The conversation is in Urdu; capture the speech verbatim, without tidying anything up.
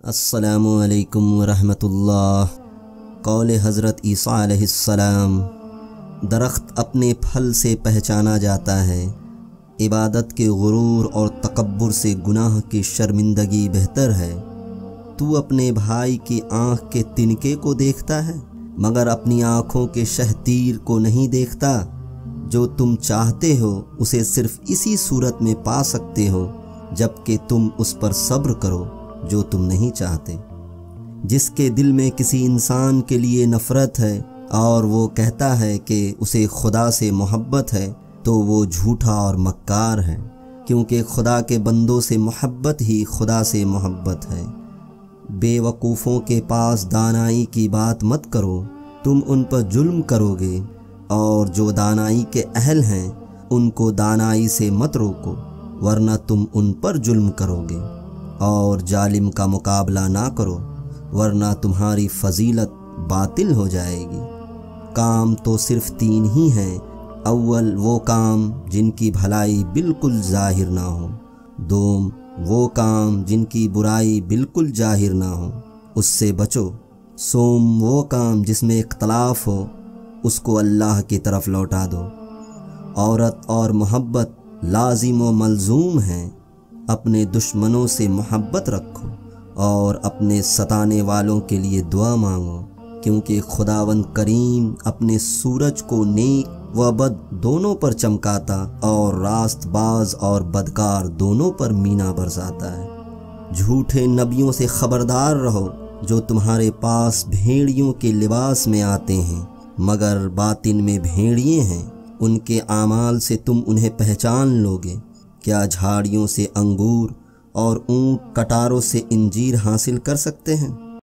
السلام علیکم ورحمۃ اللہ۔ قول حضرت عیسیٰ علیہ السلام، درخت اپنے پھل سے پہچانا جاتا ہے، عبادت کے غرور اور تکبر سے گناہ کی شرمندگی بہتر ہے۔ تو اپنے بھائی کی آنکھ کے تنکے کو دیکھتا ہے مگر اپنی آنکھوں کے شہتیر کو نہیں دیکھتا۔ جو تم چاہتے ہو اسے صرف اسی صورت میں پا سکتے ہو جب کہ تم اس پر صبر کرو جو تم نہیں چاہتے۔ جس کے دل میں کسی انسان کے لیے نفرت ہے اور وہ کہتا ہے کہ اسے خدا سے محبت ہے تو وہ جھوٹا اور مکار ہے، کیونکہ خدا کے بندوں سے محبت ہی خدا سے محبت ہے۔ بے وقوفوں کے پاس دانائی کی بات مت کرو، تم ان پر ظلم کرو گے، اور جو دانائی کے اہل ہیں ان کو دانائی سے مت روکو ورنہ تم ان پر ظلم کرو گے، اور ظالم کا مقابلہ نہ کرو ورنہ تمہاری فضیلت باطل ہو جائے گی۔ کام تو صرف تین ہی ہیں، اول وہ کام جن کی بھلائی بالکل ظاہر نہ ہو، دوم وہ کام جن کی برائی بالکل ظاہر نہ ہو، اس سے بچو، سوم وہ کام جس میں اختلاف ہو، اس کو اللہ کی طرف لوٹا دو۔ عورت اور محبت لازم و ملزوم ہیں، اپنے دشمنوں سے محبت رکھو اور اپنے ستانے والوں کے لیے دعا مانگو، کیونکہ خداوند کریم اپنے سورج کو نیک و بد دونوں پر چمکاتا اور راست باز اور بدکار دونوں پر مینا برساتا ہے۔ جھوٹے نبیوں سے خبردار رہو جو تمہارے پاس بھیڑیوں کے لباس میں آتے ہیں مگر باطن میں بھیڑیے ہیں، ان کے اعمال سے تم انہیں پہچان لوگے۔ کیا جھاڑیوں سے انگور اور اونٹ کٹاروں سے انجیر حاصل کر سکتے ہیں؟